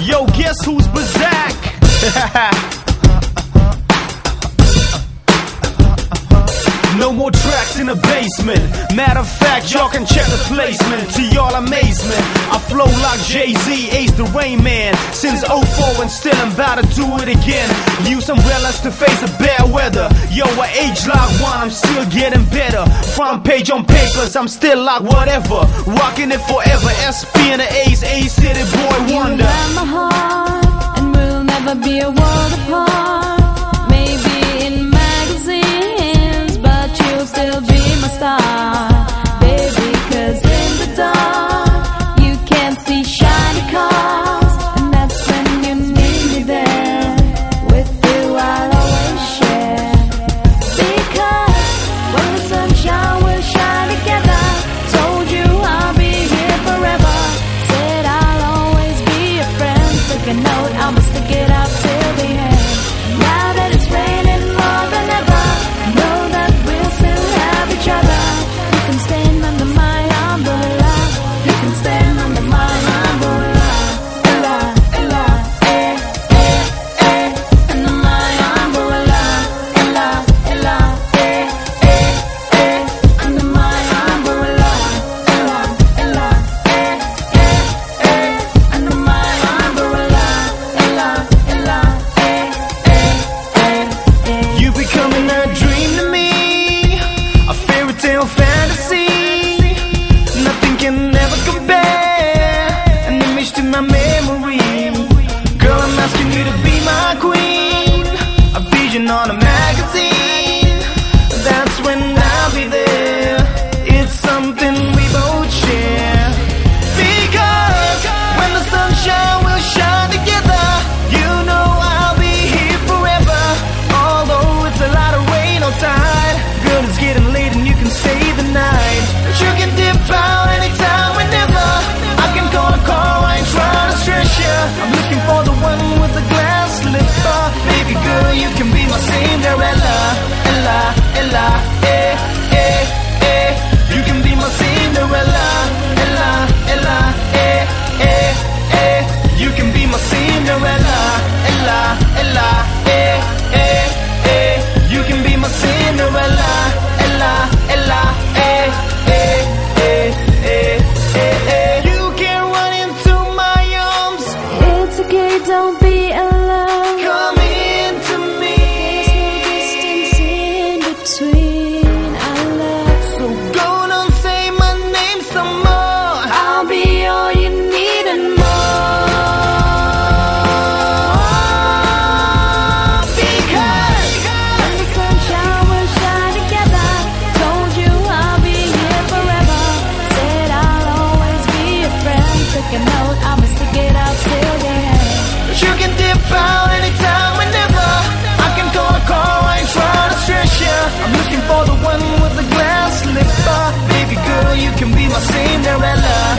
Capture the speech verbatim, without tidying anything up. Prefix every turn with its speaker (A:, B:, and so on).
A: Yo, guess who's Bazak? No more tracks in the basement. Matter of fact, y'all can check the placement. To y'all amazement, I flow like Jay-Z, Ace the Rain Man. Since oh four and still I'm about to do it again. Use umbrellas to face the bad weather. Yo, I age like one, I'm still getting better. Front page on papers, I'm still like whatever. Rocking it forever, S P and the A's, A-City Boy Wonder.
B: You have my heart, and we'll never be a world apart. Maybe in magazines, but you'll still be my star, baby. Cause in the dark, you can't see shiny cars, and that's when you need me there. With you I'll always share. Because when the sunshine will shine together, told you I'll be here forever. Said I'll always be a friend. Took a note, I'ma stick it out till the end. Now that it's raining more than ever, know that we'll still have each other. You can stand under my umbrella. You can stand under my umbrella. Ella, Ella, eh, eh, eh. Under my umbrella. Ella, Ella, eh, eh, eh. Under my umbrella. Ella, Ella, eh, eh, eh. Under my umbrella. Ella, Ella, eh, eh, eh, eh.
A: You becoming a dream to me, a fairy tale fantasy. Nothing can ever compare, an image to my memory. Girl, I'm asking you to be my queen, a vision on a magazine. That's when I'll be there. It's something we both share. Because when the sunshine will shine together, you know I'll be here forever. Although it's a lot of rain outside, girl, it's getting late and you can stay the night. But you can dip out anytime, whenever. I can call a call, I ain't trying to stress ya. I'm looking for the one with the glass slipper. Baby girl, you can be my Cinderella. Ella, Ella, eh, eh, eh. You can be my Cinderella. Ella, Ella, eh, eh, eh. You can be my Cinderella. Ella, Ella, eh, eh, eh. You can be my Cinderella. Ella, Ella, eh, eh, eh, eh, eh, eh. You can run into my arms.
B: It's okay, don't be alone.
A: Come into me.
B: There's no distance in between our love.
A: So go don't say my name some more.
B: I'll be all you need and more.
A: Because
B: When the sunshine will shine together, told you I'll be here forever. Said I'll always be a friend. Took a note, I'ma stick it out till the end.
A: you can dip out anytime, whenever. I can call a call, I ain't trying to stress ya. I'm looking for the one with the glass slipper. Baby girl, you can be my Cinderella.